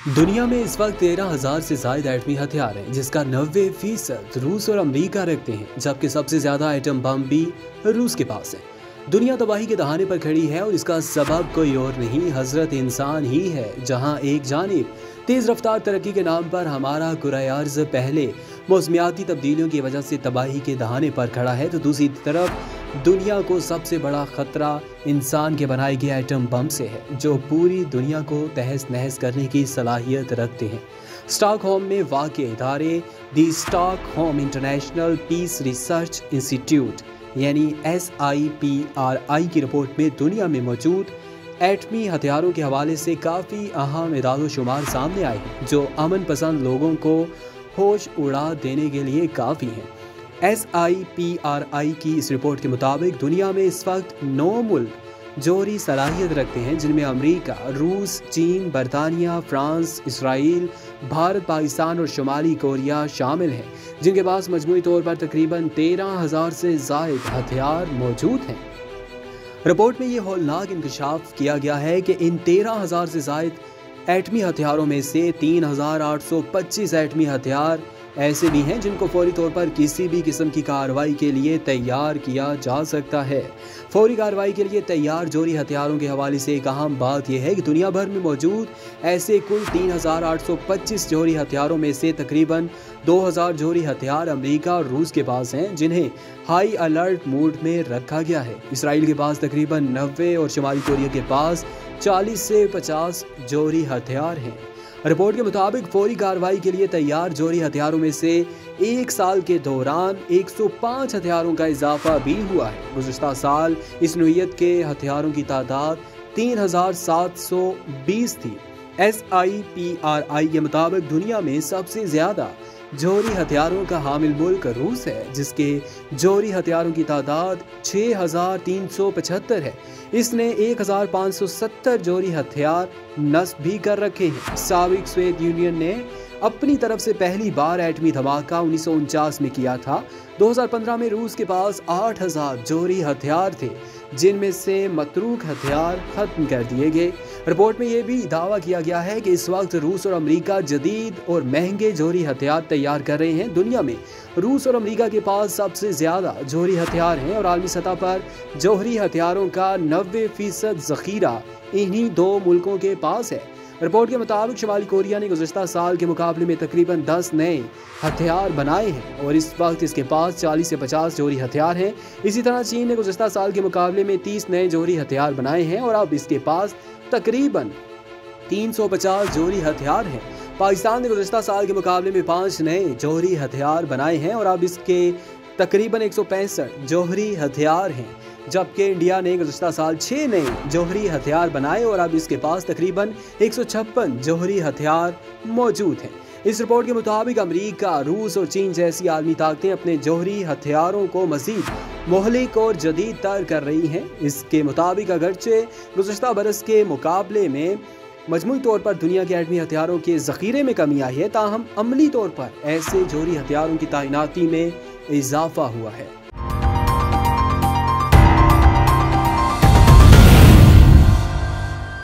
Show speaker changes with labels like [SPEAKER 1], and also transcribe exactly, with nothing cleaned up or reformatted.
[SPEAKER 1] दुनिया में इस वक्त तेरह हजार से ज्यादा एटमी हथियार हैं, जिसका नब्बे फीसद रूस और अमेरिका रखते हैं, जबकि सबसे ज्यादा एटम बम भी रूस के पास है। दुनिया तबाही के दहाने पर खड़ी है और इसका सबब कोई और नहीं, हजरत इंसान ही है। जहां एक जानिब तेज रफ्तार तरक्की के नाम पर हमारा कुरायार्ज पहले मौसमियाती तब्दीलियों की वजह से तबाही के दहाने पर खड़ा है, तो दूसरी तरफ दुनिया को सबसे बड़ा खतरा इंसान के बनाए गए एटम बम से है, जो पूरी दुनिया को तहस नहस करने की सलाहियत रखते हैं। स्टॉकहोम में वाक़ इदारे the Stockholm international peace research institute यानी S I P R I की रिपोर्ट में दुनिया में मौजूद एटमी हथियारों के हवाले से काफ़ी अहम इदाद शुमार सामने आए हैं, जो अमन पसंद लोगों को होश उड़ा देने के लिए काफ़ी हैं। S I P R I की इस रिपोर्ट के मुताबिक दुनिया में इस वक्त नौ मुल्क जोहरी सलाहियत रखते हैं, जिनमें अमेरिका, रूस, चीन, बरतानिया, फ्रांस, इसराइल, भारत, पाकिस्तान और शुमाली कोरिया शामिल हैं, जिनके पास मजमूई तौर पर तकरीबन तेरह हजार से ज़ायद हथियार मौजूद हैं। रिपोर्ट में ये हौलनाक इंकशाफ किया गया है कि इन तेरह हजार से ज़ायद एटमी हथियारों में से तीन हजार आठ सौ पच्चीस एटमी हथियार ऐसे भी हैं जिनको फौरी तौर पर किसी भी किस्म की कार्रवाई के लिए तैयार किया जा सकता है। फौरी कार्रवाई के लिए तैयार जोहरी हथियारों के हवाले से एक अहम बात यह है कि दुनिया भर में मौजूद ऐसे कुल तीन हजार आठ सौ पच्चीस जोहरी हथियारों में से तकरीबन दो हजार जोहरी हथियार अमेरिका और रूस के पास हैं, जिन्हें हाई अलर्ट मोड में रखा गया है। इसराइल के पास तकरीबन नब्बे और शुमाली कोरिया के पास चालीस से पचास जोहरी हथियार हैं। रिपोर्ट के मुताबिक फौरी कार्रवाई के लिए तैयार जोहरी हथियारों में से एक साल के दौरान एक सौ पाँच हथियारों का इजाफा भी हुआ है। गुज़िश्ता साल इस नौइयत के हथियारों की तादाद तीन हजार सात सौ बीस थी। S I P R I के मुताबिक दुनिया में सबसे ज़्यादा जोहरी हथियारों का हामिल मुल्क रूस है, जिसके जोहरी हथियारों की तादाद छः हजार तीन सौ पचहत्तर है। इसने एक हजार पाँच सौ सत्तर जोहरी हथियार नस्ब भी कर रखे हैं। साबिक सोवियत यूनियन ने अपनी तरफ से पहली बार एटमी धमाका उन्नीस सौ उनचास में किया था। दो हजार पंद्रह में रूस के पास आठ हजार जोहरी हथियार थे, जिनमें से मतरूक हथियार खत्म कर दिए गए। रिपोर्ट में यह भी दावा किया गया है कि इस वक्त रूस और अमेरिका जदीद और महंगे जोहरी हथियार तैयार कर रहे हैं। दुनिया में रूस और अमेरिका के पास सबसे ज़्यादा जोहरी हथियार हैं और आलमी सतह पर जोहरी हथियारों का नब्बे फीसद ज़ख़ीरा इन्हीं दो मुल्कों के पास है। रिपोर्ट के मुताबिक शुमाली कोरिया ने गुज़श्ता साल के मुकाबले में तकरीबन दस नए हथियार बनाए हैं और इस वक्त इसके पास चालीस से पचास जोहरी हथियार हैं। इसी तरह चीन ने गुज़श्ता साल के मुकाबले में तीस नए जोहरी हथियार बनाए हैं और अब इसके पास तकरीबन तीन सौ पचास जोहरी हथियार हैं। पाकिस्तान ने गुज़श्ता साल के मुकाबले में पाँच नए जोहरी हथियार बनाए हैं और अब इसके तकरीबन एक सौ पैंसठ जोहरी हथियार हैं, जबकि इंडिया ने गुज़श्ता साल छः नए जोहरी हथियार बनाए और अब इसके पास तकरीबन एक सौ छप्पन जोहरी हथियार मौजूद हैं। इस रिपोर्ट के मुताबिक अमेरिका, रूस और चीन जैसी आलमी ताकतें अपने जोहरी हथियारों को मज़ीद मोहलिक और जदीद तर कर रही हैं। इसके मुताबिक अगरचे गुज़श्ता बरस के मुकाबले में मजमूई तौर पर दुनिया के एटमी हथियारों के ज़ख़ीरे में कमी आई है, ताहम अमली तौर पर ऐसे जोहरी हथियारों की तैनाती में इजाफा हुआ है।